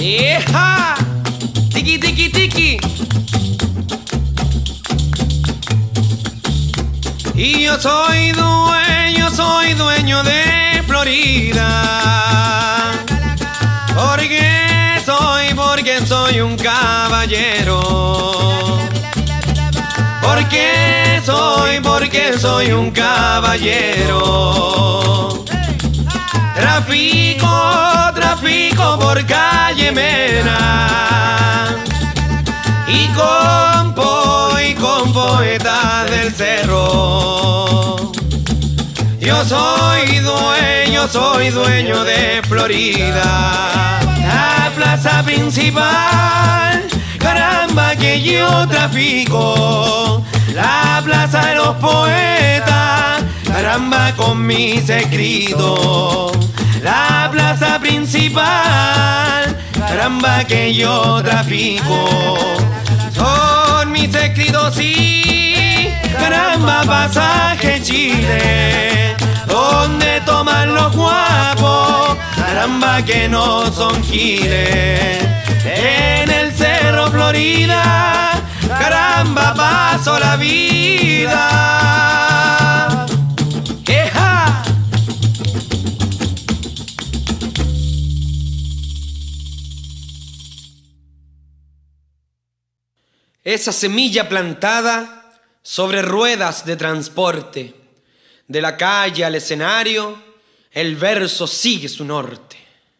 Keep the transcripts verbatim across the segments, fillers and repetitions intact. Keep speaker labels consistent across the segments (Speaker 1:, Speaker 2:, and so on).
Speaker 1: ¡Eja! Tiki, tiki, tiki. Y yo soy dueño, soy dueño de Florida. Porque soy, porque soy un caballero. Porque soy, porque soy un caballero. Trafico, trafico por calle Mena. Y compo, y con poetas del cerro. Yo soy dueño, soy dueño de Florida. La plaza principal, caramba que yo trafico. La plaza de los poetas, caramba con mis escritos. La plaza principal, caramba que yo trafico. Son mis escritos y caramba pasaje Chile, donde toman los guapos, caramba que no son giles. En el Cerro Florida, caramba paso la vida. ¡Eja! Esa semilla plantada sobre ruedas de transporte, de la calle al escenario, el verso sigue su norte.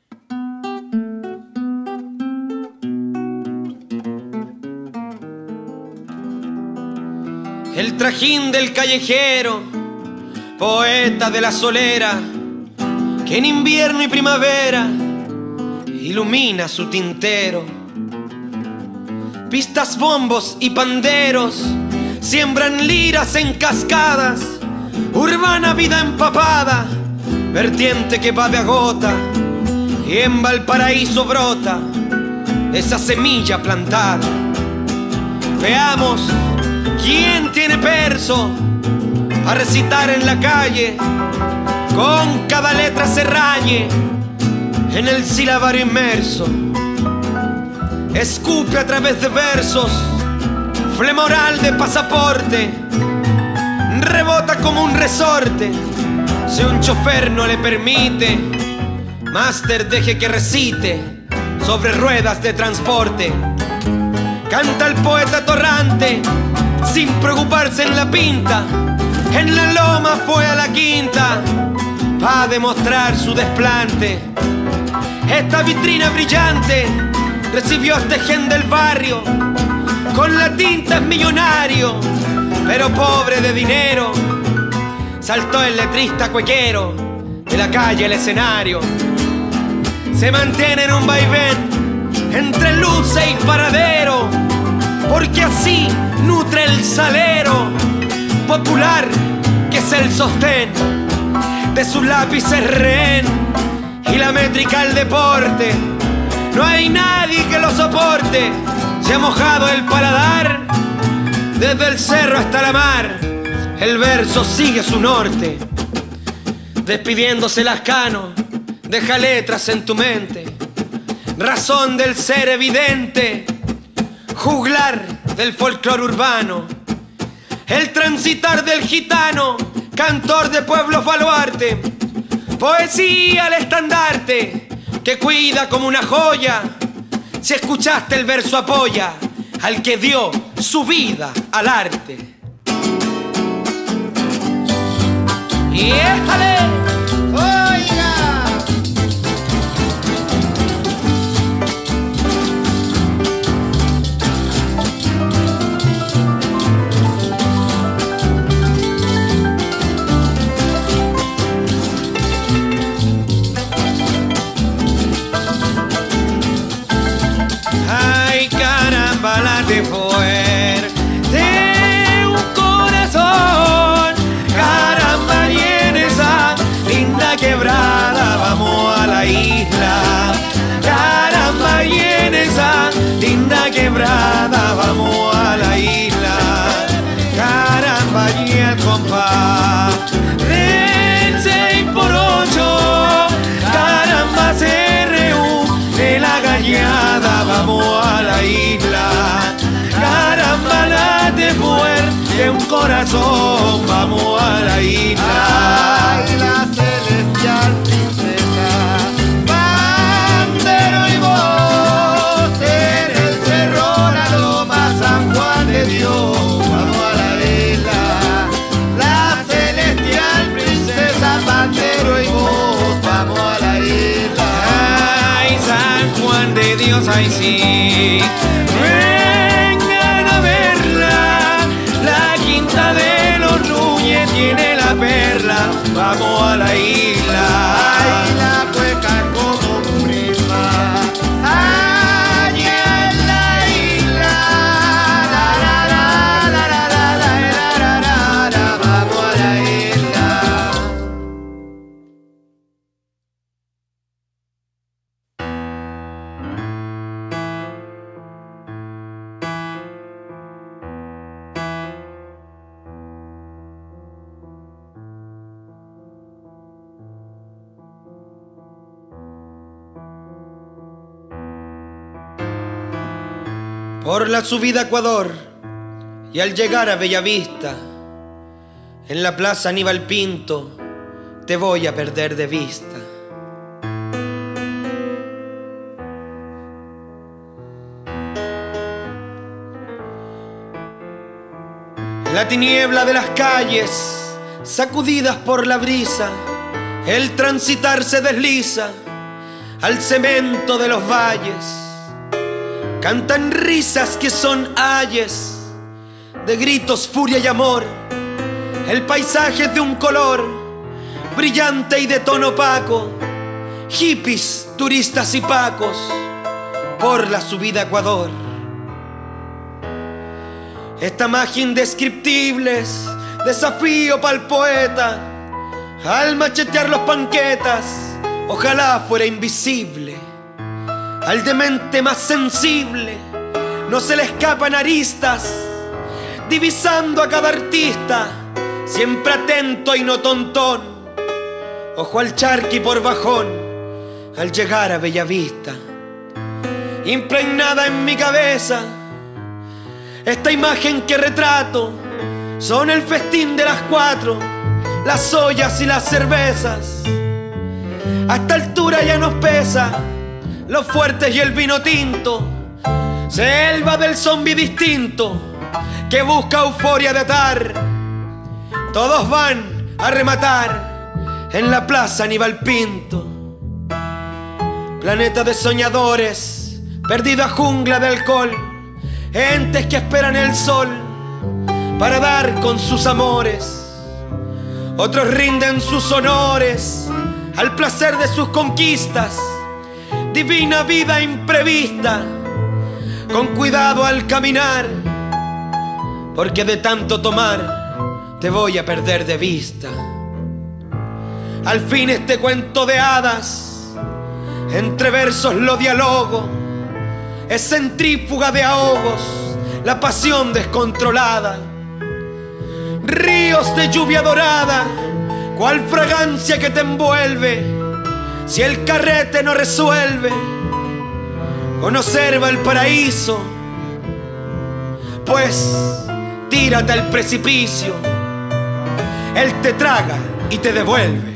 Speaker 1: El trajín del callejero, poeta de la solera, que en invierno y primavera ilumina su tintero. Pistas, bombos y panderos siembran liras en cascadas, urbana vida empapada, vertiente que va de agota, y en Valparaíso brota esa semilla plantada. Veamos quién tiene verso a recitar en la calle, con cada letra se raye en el silabario inmerso. Escupe a través de versos, flema oral de pasaporte, rebota como un resorte. Si un chofer no le permite, máster deje que recite sobre ruedas de transporte. Canta el poeta torrante sin preocuparse en la pinta. En la loma fue a la quinta pa' demostrar su desplante. Esta vitrina brillante recibió a este gen del barrio. Con la tinta es millonario, pero pobre de dinero. Saltó el letrista cuequero de la calle al escenario. Se mantiene en un vaivén entre luce y paradero, porque así nutre el salero popular, que es el sostén de sus lápices rehén y la métrica el deporte. No hay nadie que lo soporte. Se ha mojado el paladar desde el cerro hasta la mar. El verso sigue su norte. Despidiéndose Lascano, deja letras en tu mente. Razón del ser evidente, juglar del folclore urbano. El transitar del gitano, cantor de pueblos baluarte. Poesía al estandarte, que cuida como una joya. Si escuchaste el verso apoya al que dio su vida al arte. ¡Y éjale! ¡Oiga! Ay, caramba, la de fuerte de un corazón. Caramba, y en esa linda quebrada vamos a la isla. Caramba, y en esa linda quebrada vamos a la isla. Caramba, y el compás del seis por ocho. Caramba, se reúne la gallina. vamos a la isla. Caramba, late fuerte un corazón, vamos a la isla.
Speaker 2: Ay, la celestial princesa, bandero y voz, en el cerro la loma San Juan de Dios. Vamos a la isla, la celestial princesa, bandero y voz, vamos a la isla.
Speaker 1: Ay, San Juan de Dios, ay sí. Vengan a verla, la quinta de los Núñez tiene la perla, vamos a la isla.
Speaker 2: Ay, la cueca como un prisma, allá en la isla. La, la, la, la, la, la, la, la, la, la, vamos a la isla.
Speaker 1: Por la subida a Ecuador y al llegar a Bellavista, en la plaza Aníbal Pinto, te voy a perder de vista. La tiniebla de las calles, sacudidas por la brisa, el transitar se desliza al cemento de los valles. Cantan risas que son ayes, de gritos, furia y amor. El paisaje es de un color brillante y de tono opaco. Hippies, turistas y pacos por la subida a Ecuador. Esta magia indescriptible es desafío para el poeta. Al machetear los panquetas, ojalá fuera invisible. Al demente más sensible no se le escapan aristas, divisando a cada artista, siempre atento y no tontón. Ojo al charqui por bajón al llegar a Bellavista. Impregnada en mi cabeza, esta imagen que retrato son el festín de las cuatro, las ollas y las cervezas. A esta altura ya nos pesa los fuertes y el vino tinto, selva del zombi distinto que busca euforia de atar. Todos van a rematar en la plaza Aníbal Pinto. Planeta de soñadores, perdida jungla de alcohol, entes que esperan el sol para dar con sus amores. Otros rinden sus honores al placer de sus conquistas. Divina vida imprevista, con cuidado al caminar, porque de tanto tomar te voy a perder de vista. Al fin este cuento de hadas, entre versos lo dialogo, es centrífuga de ahogos, la pasión descontrolada. Ríos de lluvia dorada, cual fragancia que te envuelve. Si el carrete no resuelve conserva el paraíso, pues tírate al precipicio, él te traga y te devuelve.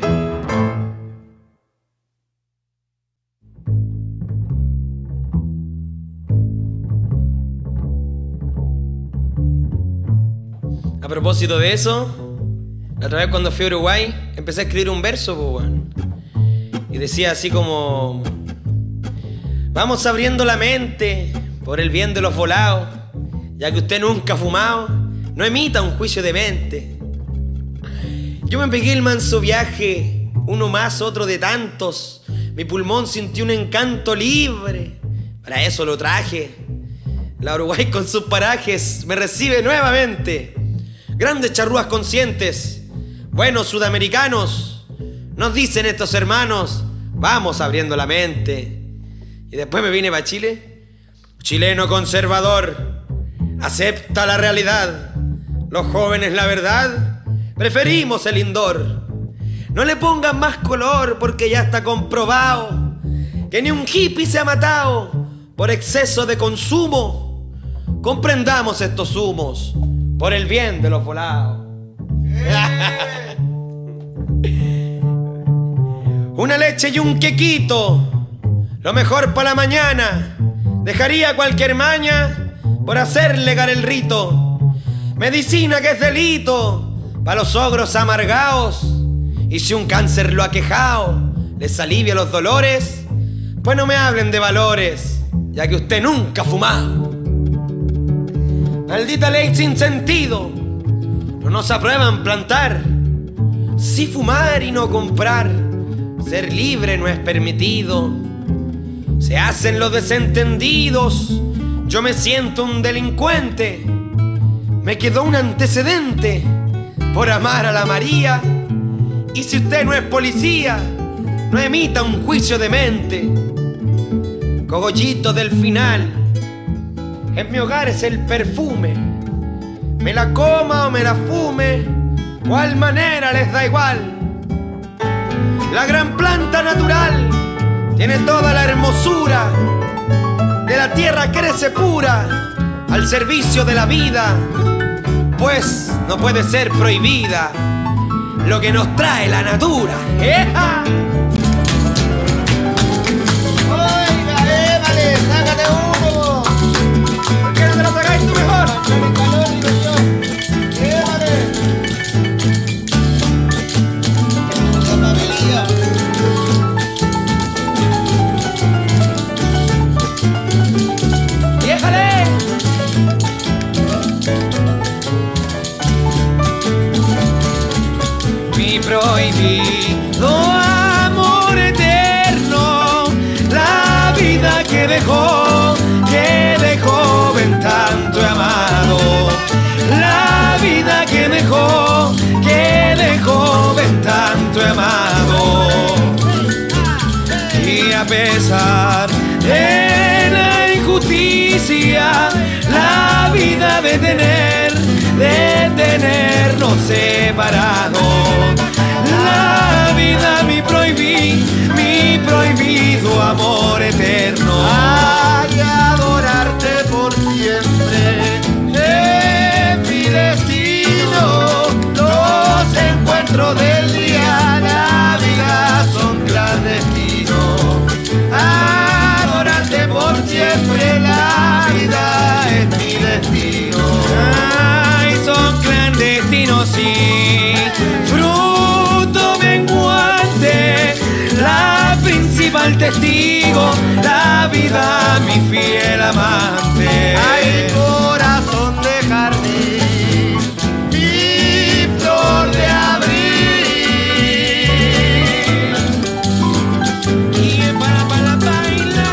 Speaker 1: A propósito de eso, la otra vez cuando fui a Uruguay empecé a escribir un verso, pues, bueno, y decía así como: vamos abriendo la mente por el bien de los volados, ya que usted nunca ha fumado, no emita un juicio de mente. Yo me pegué el manso viaje, uno más, otro de tantos. Mi pulmón sintió un encanto libre, para eso lo traje. La Uruguay con sus parajes me recibe nuevamente. Grandes charrúas conscientes, buenos sudamericanos, nos dicen estos hermanos, vamos abriendo la mente. Y después me vine para Chile. Chileno conservador, acepta la realidad. Los jóvenes, la verdad, preferimos el indoor. No le pongan más color porque ya está comprobado que ni un hippie se ha matado por exceso de consumo. Comprendamos estos humos por el bien de los volados. Una leche y un quequito, lo mejor para la mañana. Dejaría cualquier maña por hacer legal el rito. Medicina que es delito para los ogros amargaos. Y si un cáncer lo ha quejado, les alivia los dolores, pues no me hablen de valores, ya que usted nunca ha fumado. Maldita ley sin sentido, no nos aprueban plantar. Sí fumar y no comprar, ser libre no es permitido. Se hacen los desentendidos, yo me siento un delincuente. Me quedó un antecedente por amar a la María. Y si usted no es policía, no emita un juicio de mente. Cogollito del final, en mi hogar es el perfume. Me la coma o me la fume, cual manera les da igual. La gran planta natural tiene toda la hermosura, de la tierra crece pura, al servicio de la vida, pues no puede ser prohibida lo que nos trae la natura. ¡Eja!
Speaker 2: Oiga, évale, sácate uno.
Speaker 1: ¿Por qué no te lo sacáis tú mejor?
Speaker 2: Dale calor, digo yo. Évale. Esa familia.
Speaker 1: ¡Déjale! Mi prohibido amor eterno, la vida que dejó, que de joven tanto he amado. La vida que dejó, que de joven tanto he amado. Y a pesar de la injusticia, la vida de tener, de tenernos separados. La vida mi prohibí, mi prohibido amor eterno.
Speaker 2: Ay, adorarte por siempre es mi destino. Los encuentros del día, la vida son clandestinos. Adorarte por siempre, la vida es mi destino.
Speaker 1: Ay, son clandestinos, sí, fruto menguante, la principal testigo, la vida mi fiel amante.
Speaker 2: Ay, corazón de carne, mi flor de abril.
Speaker 1: Y para para bailar.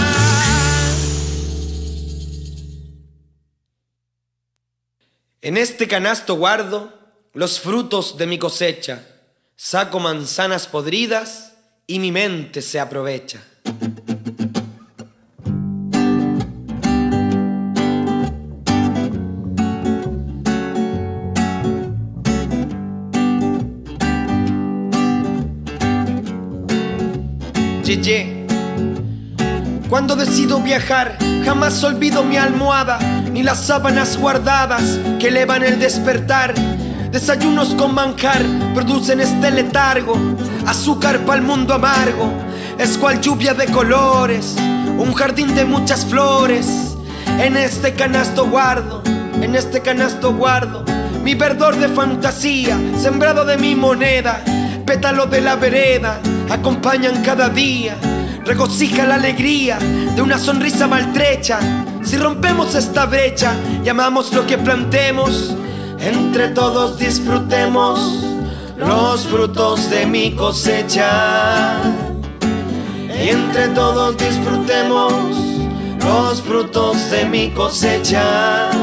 Speaker 1: En este canasto guardo los frutos de mi cosecha, saco manzanas podridas y mi mente se aprovecha. Yeye. Cuando decido viajar, jamás olvido mi almohada, ni las sábanas guardadas que elevan el despertar. Desayunos con manjar producen este letargo, azúcar pa'l mundo amargo, es cual lluvia de colores, un jardín de muchas flores. En este canasto guardo, en este canasto guardo mi verdor de fantasía, sembrado de mi moneda. Pétalos de la vereda acompañan cada día, regocija la alegría de una sonrisa maltrecha. Si rompemos esta brecha y amamos lo que plantemos, entre todos disfrutemos los frutos de mi cosecha. Y entre todos disfrutemos los frutos de mi cosecha.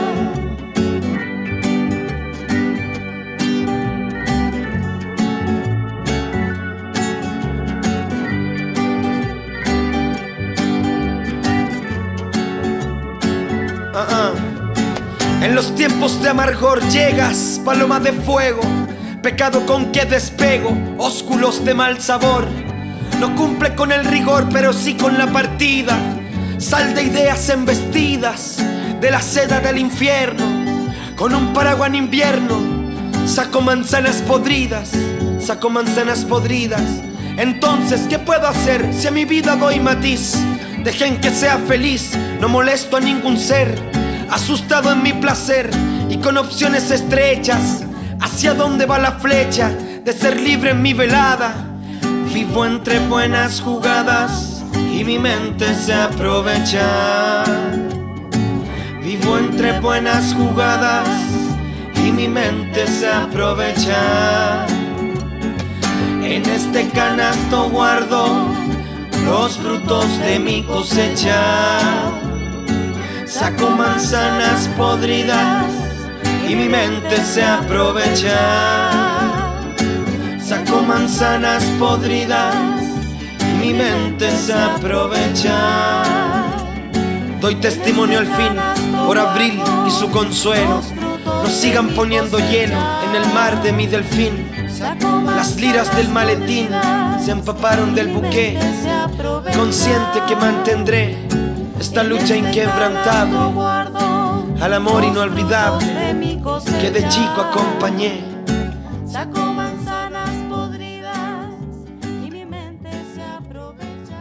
Speaker 1: Uh-uh. En los tiempos de amargor llegas, paloma de fuego, pecado con que despego, ósculos de mal sabor. No cumple con el rigor, pero sí con la partida. Sal de ideas embestidas de la seda del infierno. Con un paraguas en invierno saco manzanas podridas, saco manzanas podridas. Entonces, ¿qué puedo hacer si a mi vida doy matiz? Dejen que sea feliz, no molesto a ningún ser, asustado en mi placer y con opciones estrechas. ¿Hacia dónde va la flecha de ser libre en mi velada? Vivo entre buenas jugadas y mi mente se aprovecha. Vivo entre buenas jugadas y mi mente se aprovecha. En este canasto guardo los frutos de mi cosecha. Saco manzanas podridas y mi mente se aprovecha. Saco manzanas podridas y mi mente se aprovecha. Doy testimonio al fin por abril y su consuelo. No sigan poniendo hielo en el mar de mi delfín. Las liras del maletín se empaparon del buque. Consciente que mantendré esta lucha inquebrantable al amor inolvidable que de chico acompañé.
Speaker 3: Saco manzanas podridas y mi mente se aprovecha.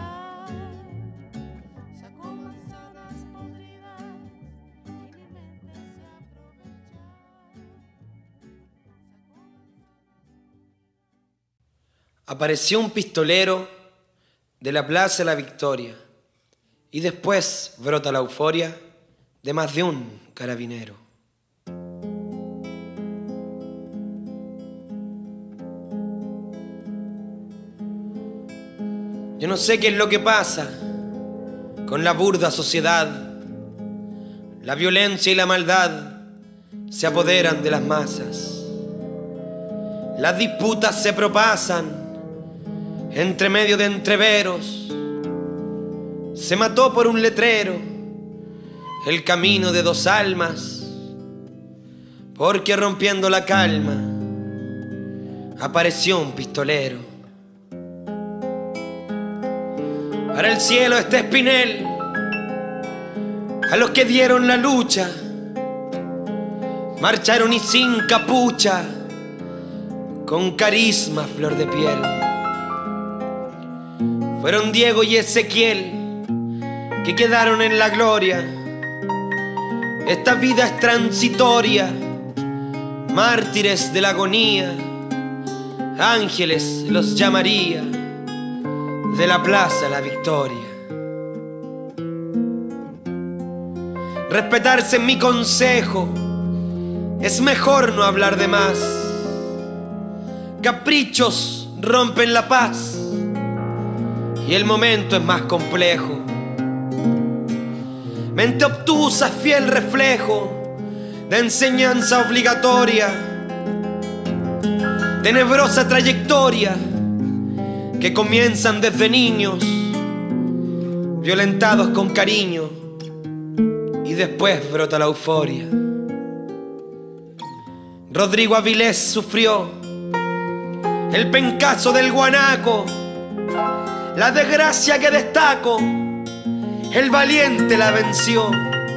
Speaker 3: Saco manzanas podridas y mi mente se aprovecha.
Speaker 1: Apareció un pistolero de la Plaza de la Victoria y después brota la euforia de más de un carabinero. Yo no sé qué es lo que pasa con la burda sociedad. La violencia y la maldad se apoderan de las masas. Las disputas se propasan entre medio de entreveros. Se mató por un letrero el camino de dos almas, porque rompiendo la calma apareció un pistolero. Para el cielo este espinel, a los que dieron la lucha, marcharon y sin capucha, con carisma flor de piel. Fueron Diego y Ezequiel, que quedaron en la gloria. Esta vida es transitoria, mártires de la agonía, ángeles los llamaría de la Plaza la Victoria. Respetarse en mi consejo, es mejor no hablar de más. Caprichos rompen la paz y el momento es más complejo. Mente obtusa, fiel reflejo de enseñanza obligatoria, tenebrosa trayectoria que comienzan desde niños, violentados con cariño, y después brota la euforia. Rodrigo Avilés sufrió el pencazo del guanaco, la desgracia que destaco, el valiente la venció.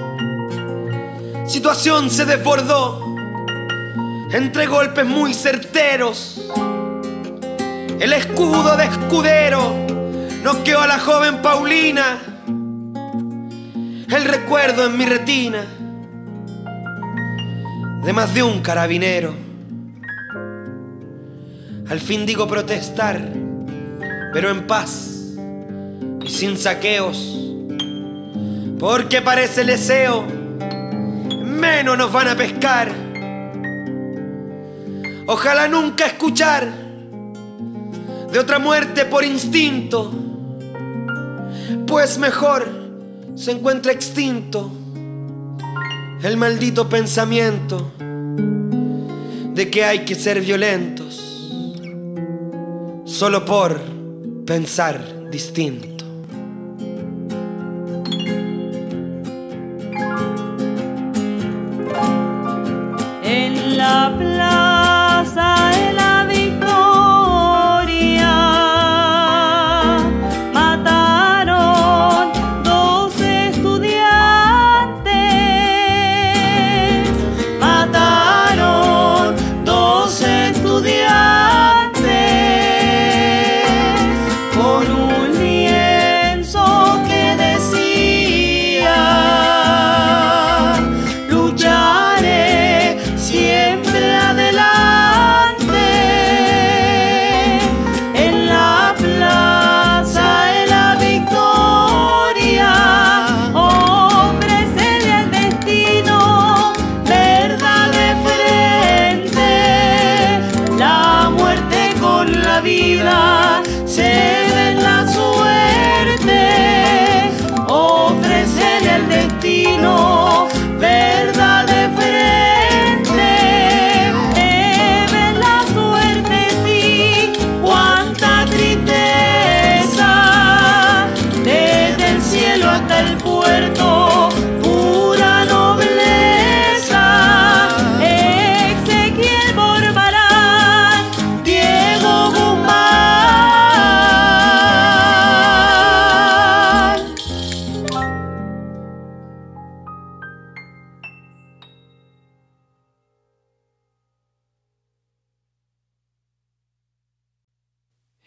Speaker 1: Situación se desbordó entre golpes muy certeros. El escudo de escudero noqueó a la joven Paulina. El recuerdo en mi retina de más de un carabinero. Al fin digo protestar, pero en paz y sin saqueos, porque parece el deseo menos nos van a pescar. Ojalá nunca escuchar de otra muerte por instinto, pues mejor se encuentra extinto el maldito pensamiento de que hay que ser violentos solo por pensar distinto.
Speaker 3: En la plaza de la Victoria mataron doce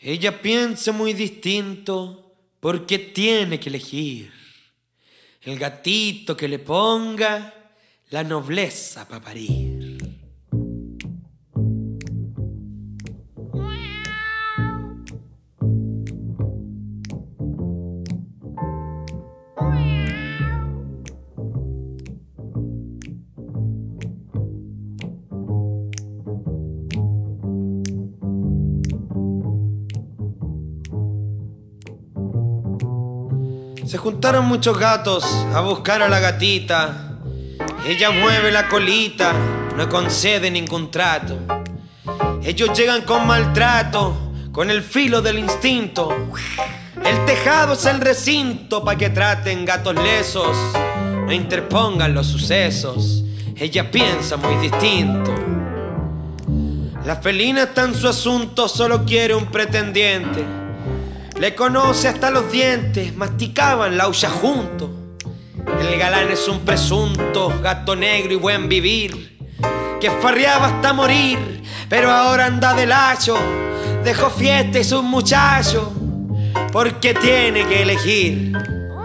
Speaker 1: Ella piensa muy distinto porque tiene que elegir el gatito que le ponga la nobleza para parir. Se juntaron muchos gatos a buscar a la gatita. Ella mueve la colita, no concede ningún trato. Ellos llegan con maltrato, con el filo del instinto. El tejado es el recinto pa' que traten gatos lesos, no interpongan los sucesos. Ella piensa muy distinto. La felina está en su asunto, solo quiere un pretendiente. Le conoce hasta los dientes, masticaban la huya juntos. El galán es un presunto gato negro y buen vivir, que farreaba hasta morir, pero ahora anda de lacho. Dejó fiesta y sus muchachos, porque tiene que elegir.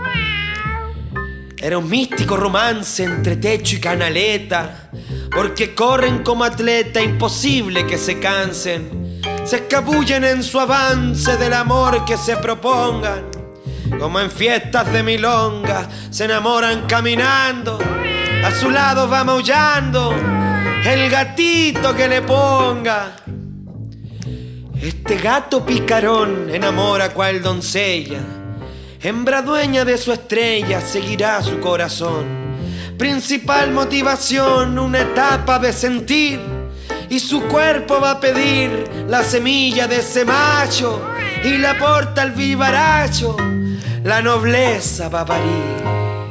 Speaker 1: Era un místico romance entre techo y canaleta, porque corren como atleta, imposible que se cansen. Se escabullen en su avance del amor que se propongan. Como en fiestas de milonga, se enamoran caminando. A su lado va maullando el gatito que le ponga. Este gato picarón enamora cual doncella. Hembra dueña de su estrella, seguirá su corazón. Principal motivación, una etapa de sentir. Y su cuerpo va a pedir la semilla de ese macho, y la porta al vivaracho, la nobleza va a parir.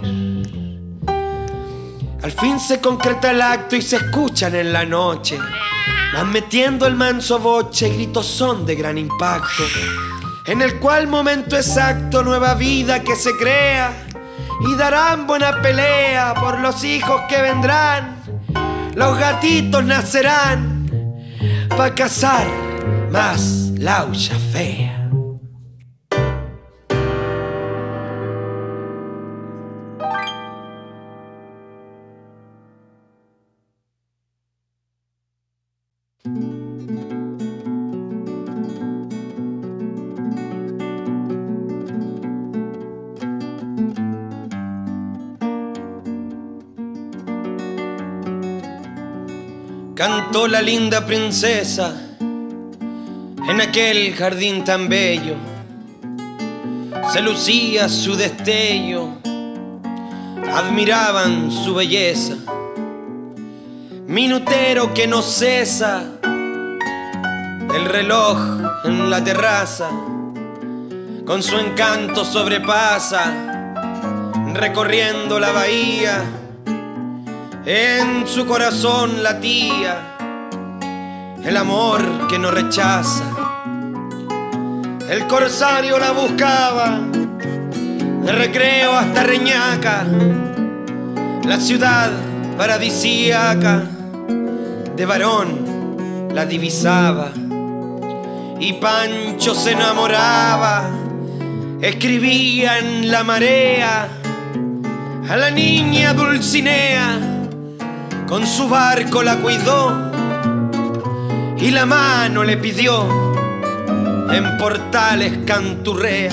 Speaker 1: Al fin se concreta el acto y se escuchan en la noche. Van metiendo el manso boche, gritos son de gran impacto, en el cual momento exacto nueva vida que se crea, y darán buena pelea por los hijos que vendrán. Los gatitos nacerán pa' cazar más laucha fea. Cantó la linda princesa en aquel jardín tan bello. Se lucía su destello, admiraban su belleza. Minutero que no cesa, el reloj en la terraza con su encanto sobrepasa, recorriendo la bahía. En su corazón latía el amor que no rechaza. El corsario la buscaba de Recreo hasta Reñaca, la ciudad paradisíaca de Varón la divisaba. Y Pancho se enamoraba, escribía en la marea a la niña Dulcinea. Con su barco la cuidó y la mano le pidió, en Portales canturrea.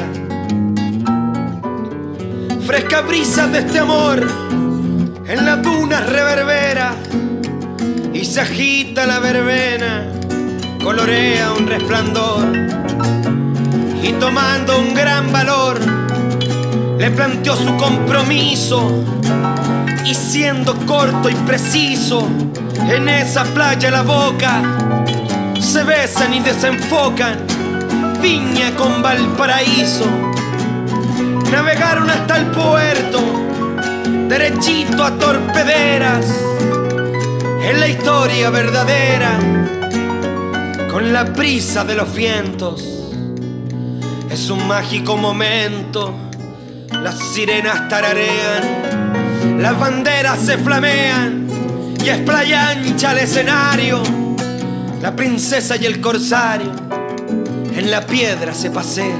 Speaker 1: Fresca brisa de este amor en las dunas reverbera, y se agita la verbena, colorea un resplandor. Y tomando un gran valor le planteó su compromiso, y siendo corto y preciso, en esa playa la boca se besan y desenfocan, Viña con Valparaíso. Navegaron hasta el puerto, derechito a Torpederas, en la historia verdadera, con la prisa de los vientos. Es un mágico momento, las sirenas tararean, las banderas se flamean y es playa ancha el escenario. La princesa y el corsario en la piedra se pasea.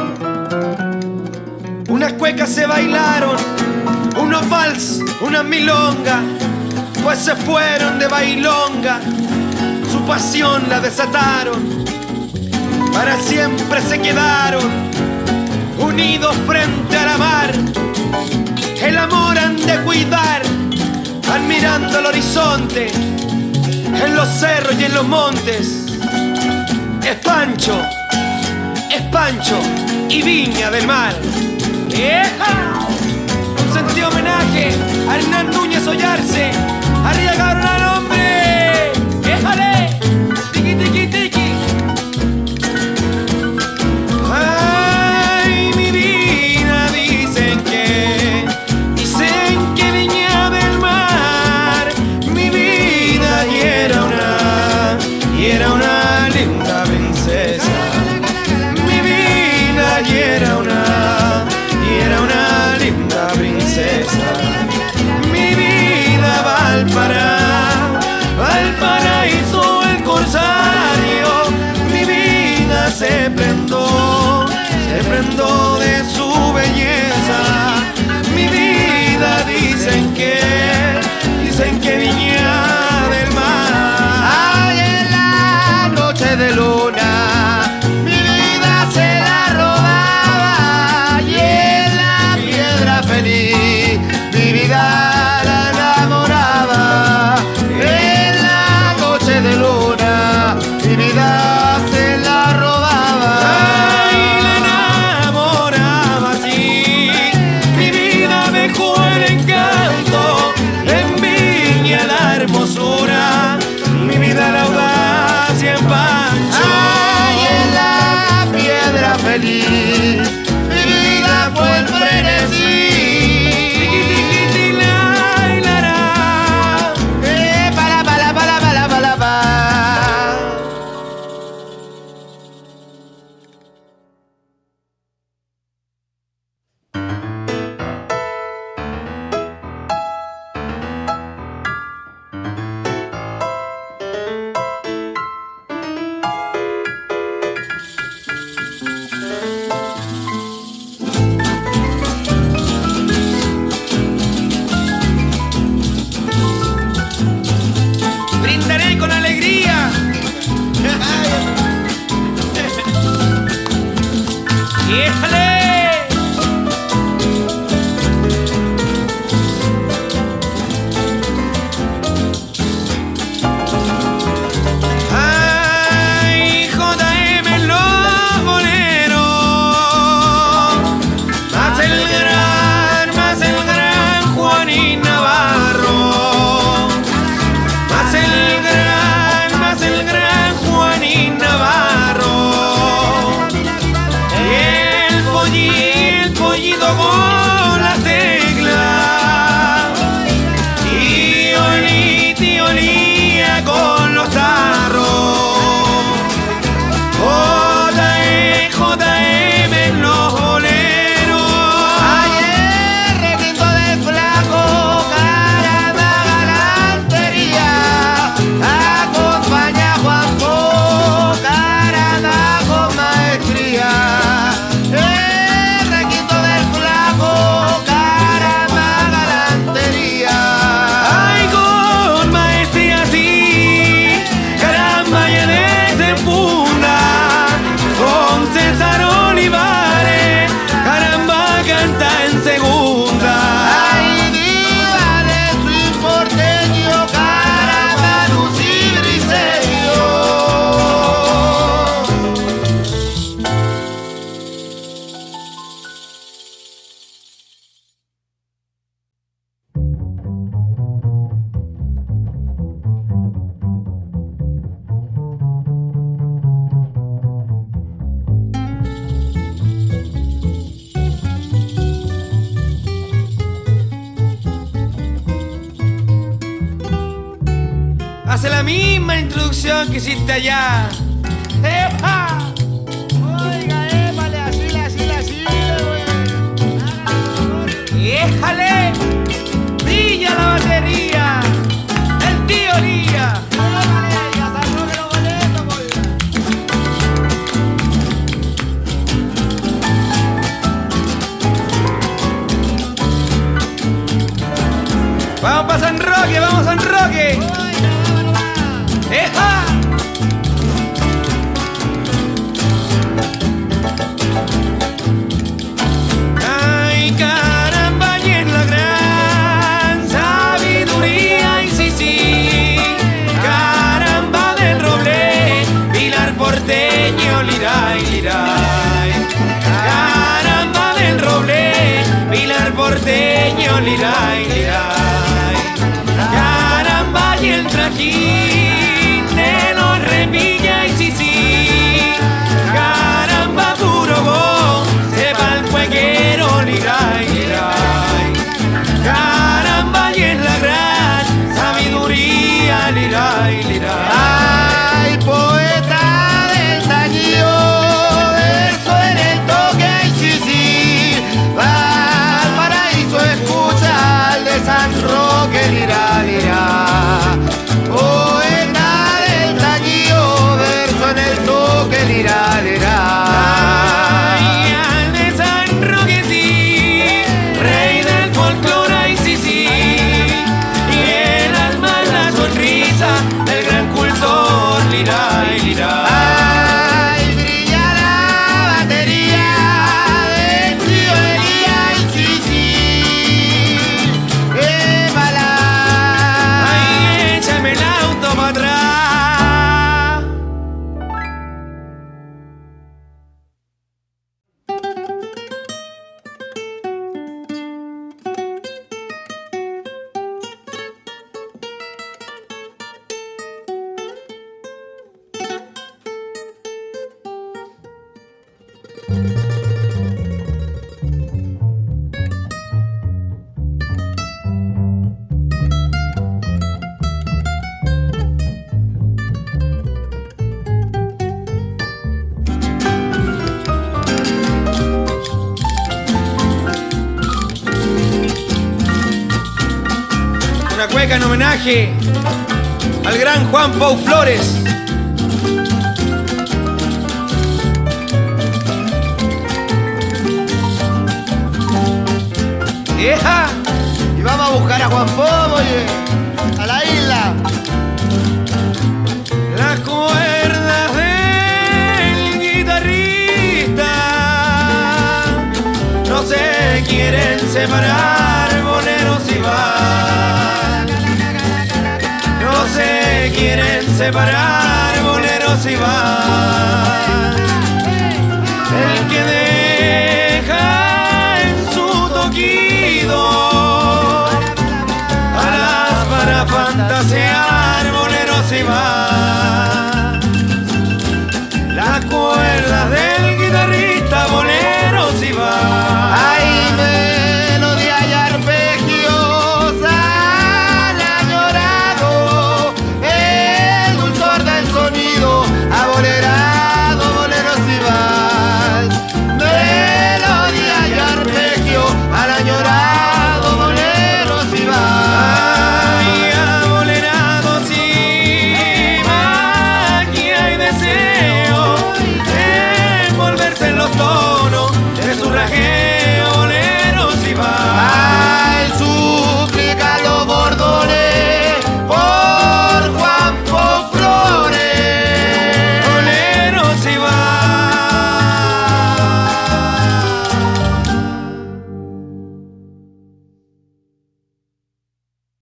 Speaker 1: Unas cuecas se bailaron, unos vals, unas milongas, pues se fueron de bailonga, su pasión la desataron, para siempre se quedaron unidos frente a la mar. El amor han de cuidar, admirando el horizonte, en los cerros y en los montes. Es Pancho, es Pancho y Viña del Mar. ¡Eja! Un sentido homenaje a Hernán Núñez Ollarse. ¡Arriba, cabrón, hombre! ¡Éjale! ¡Tiki, tiki, tiki! ¡Ay, mi vida! Dicen que, dicen que Viña del Mar, mi vida y era una, y era una linda princesa. Mi vida y era una, y era una linda princesa. Mi vida va al Pará, al paraíso el corsario. Mi vida se prendó, se prendó de su belleza. Mi vida dicen que, dicen que Viña del Mar.
Speaker 2: Ay, en la noche de luna mi vida se la robaba, y en la piedra feliz mi vida la enamoraba. En la noche de luna mi vida se la robaba.
Speaker 1: Ay, la enamoraba así, mi vida dejó el encanto, en Viña la hermosura, mi vida la audacia en Pancho.
Speaker 2: Ay, en la piedra feliz mi vida fue el frenesí.
Speaker 1: Tiqui, tiqui, ti, la, y la, ra.
Speaker 2: Eh, para, para, para, para, para, para.
Speaker 1: Brindaré con alegría. ¡Éjale! Ay, J M en los boleros, más el gran, más el gran Juanín Navarro, más el gran, más el gran Juanín Navarro. Y el pollito, el pollito con la tecla, y olí, y olía con los tarros. J E, J M en los boleros.
Speaker 2: Ayer requinto del flaco, caramba, galantería. Acompaña a Juanjo, caramba, con maestría. El requinto del flaco, caramba, galantería.
Speaker 1: Ay, con maestría sí, caramba ya desenfunda, con César Olivares, caramba canta en segunda.
Speaker 2: Ay, dígale su porteño, caramba, Lucy Briseño.
Speaker 1: Hace la misma introducción que hiciste allá. ¡Eja!
Speaker 2: Oiga, épale, así, así, así, güey.
Speaker 1: ¡Éjale! ¡Brilla la batería! ¡El tío Lía!
Speaker 2: Épale, ya está, no me lo boleto, güey.
Speaker 1: Vamos para San Roque, vamos a San Roque. ¡Eja! Ay, caramba, y en la gran sabiduría, y sí, sí. Caramba del Roble, Pilar Porteño, liray, liray. Caramba del Roble, Pilar Porteño, liray, liray. Caramba y el trajín de los Remilla, y sí, sí. Caramba puro go, sepa el cuequero, liray, liray. Caramba y en la gran sabiduría, liray, liray.
Speaker 2: Ay, poeta del tañío, verso en el toque, ay, sí, sí. Valparaíso escucha al de San Roque, lirá, lirá. Poeta del tañío, verso en el toque, lirá, lirá.
Speaker 1: Ay, al de San Roque, sí, rey del folclore, ay, sí, sí. Y el alma, la sonrisa del gran cultor, liray, liray.
Speaker 2: Ay, brilla la batería del tío Elías, ay, sí, sí. Épala.
Speaker 1: Ay, échame el auto para atrás. Una cueca en homenaje al gran Juan Pau Flores. ¡Eja!
Speaker 2: Y vamos a buscar a Juan Pau, oye, a la isla.
Speaker 1: Las cuerdas del guitarrista no se quieren separar, boleros y van. No se quieren separar, boleros y van. El que deja en su toquido alas para fantasear, boleros y van.